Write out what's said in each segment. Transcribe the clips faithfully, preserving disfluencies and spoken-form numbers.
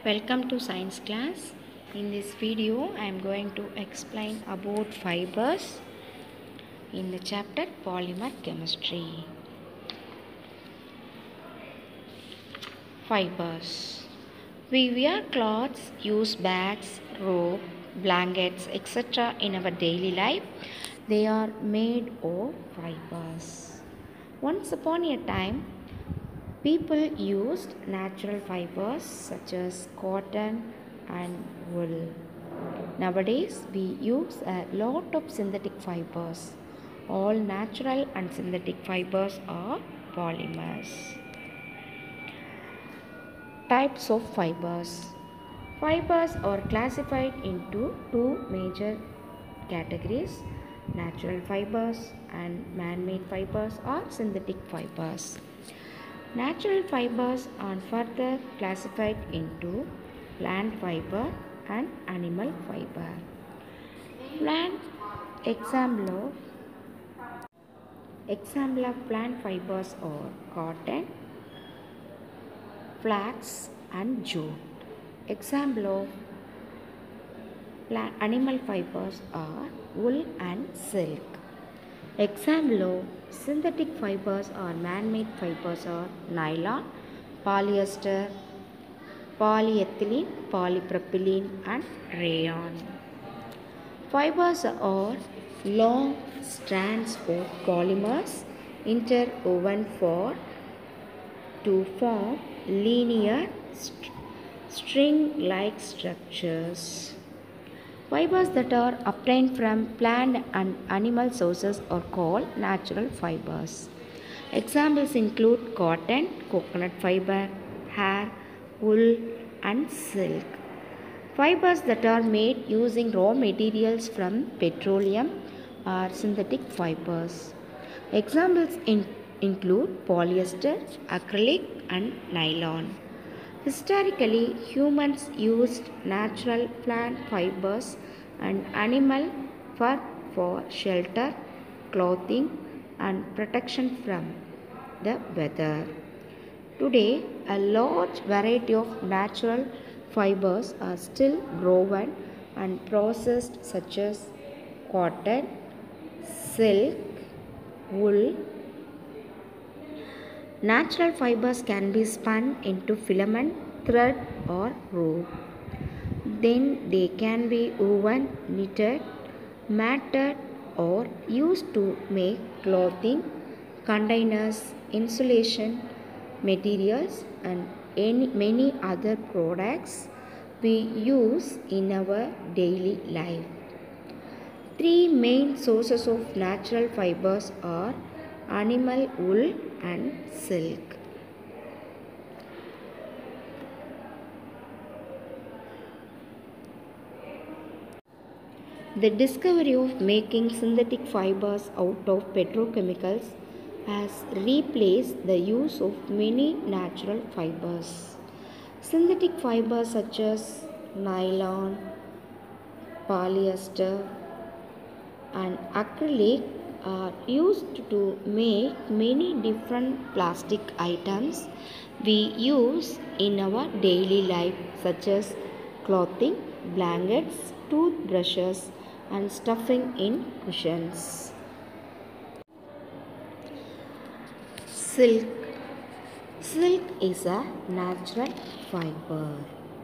Welcome to science class. In this video I am going to explain about fibers in the chapter polymer chemistry. Fibers. We wear clothes, use bags, rope, blankets, et cetera in our daily life. They are made of fibers. Once upon a time, people used natural fibers such as cotton and wool. Nowadays, we use a lot of synthetic fibers. All natural and synthetic fibers are polymers. Types of fibers. Fibers are classified into two major categories: natural fibers and man-made fibers or synthetic fibers. Natural fibers are further classified into plant fiber and animal fiber. Plant example of, example of plant fibers are cotton, flax and jute. Example of plant animal fibers are wool and silk. Example of synthetic fibers or man-made fibers are nylon, polyester, polyethylene, polypropylene and rayon. Fibers are long strands of polymers interwoven for to form linear st- string-like structures. Fibers that are obtained from plant and animal sources are called natural fibers. Examples include cotton, coconut fiber, hair, wool and silk. Fibers that are made using raw materials from petroleum are synthetic fibers. Examples in, include polyester, acrylic and nylon. Historically, humans used natural plant fibers and animal fur for shelter, clothing, and protection from the weather. Today, a large variety of natural fibers are still grown and processed, such as cotton, silk, wool. Natural fibers can be spun into filament, thread or rope. Then they can be woven, knitted, matted or used to make clothing, containers, insulation materials and any, many other products we use in our daily life. Three main sources of natural fibers are animal wool and silk. The discovery of making synthetic fibers out of petrochemicals has replaced the use of many natural fibers. Synthetic fibers such as nylon, polyester and acrylic are used to make many different plastic items we use in our daily life, such as clothing, blankets, toothbrushes and stuffing in cushions. Silk. Silk is a natural fiber.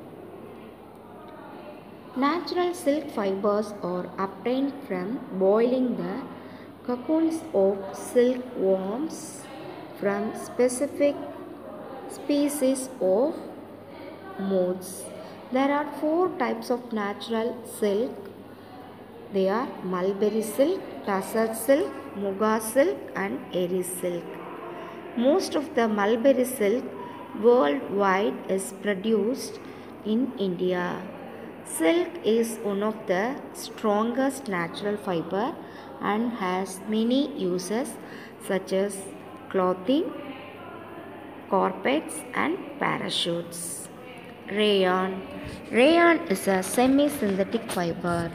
Natural silk fibers are obtained from boiling the cocoons of silkworms from specific species of moths. There are four types of natural silk. They are mulberry silk, tussar silk, muga silk and eri silk. Most of the mulberry silk worldwide is produced in India. Silk is one of the strongest natural fiber and has many uses such as clothing, carpets and parachutes. Rayon. Rayon is a semi-synthetic fiber.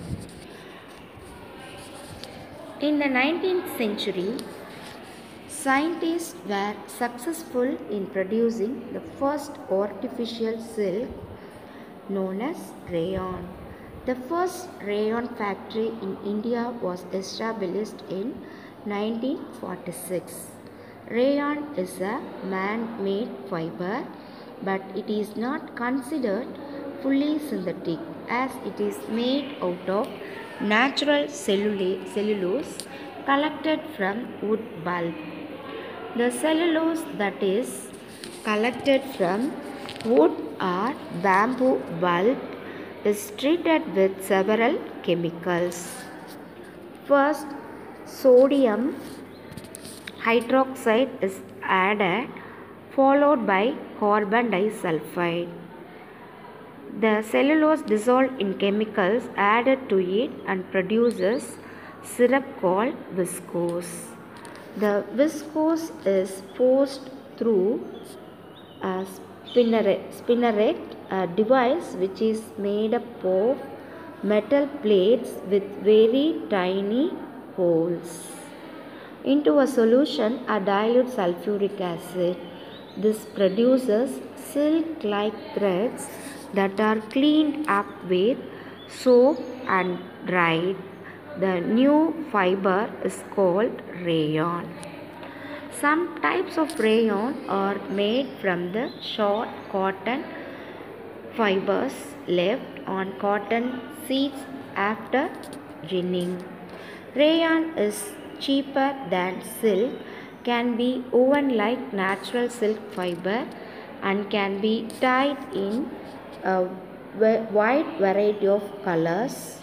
In the nineteenth century, scientists were successful in producing the first artificial silk known as rayon. The first rayon factory in India was established in nineteen forty-six. Rayon is a man-made fiber, but it is not considered fully synthetic as it is made out of natural cellulose collected from wood pulp. The cellulose that is collected from wood or bamboo pulp is treated with several chemicals. First, sodium hydroxide is added, followed by carbon disulfide. The cellulose dissolved in chemicals added to it and produces syrup called viscose. The viscose is forced through a spinneret, spinneret, a device which is made up of metal plates with very tiny holes, into a solution a dilute sulfuric acid. This produces silk-like threads that are cleaned up with soap and dried. The new fiber is called rayon. Some types of rayon are made from the short cotton fibers left on cotton seeds after ginning. Rayon is cheaper than silk, can be woven like natural silk fiber, and can be dyed in a wide variety of colors.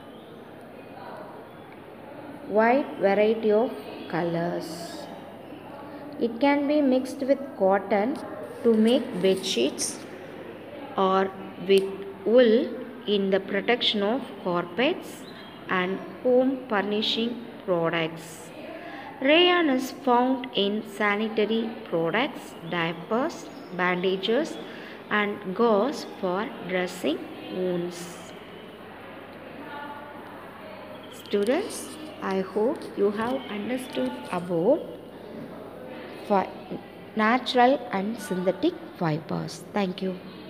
Wide variety of colors. It can be mixed with cotton to make bed sheets or with wool in the protection of carpets and home furnishing products. Rayon is found in sanitary products, diapers, bandages, and gauze for dressing wounds. Students, I hope you have understood about natural and synthetic fibers. Thank you.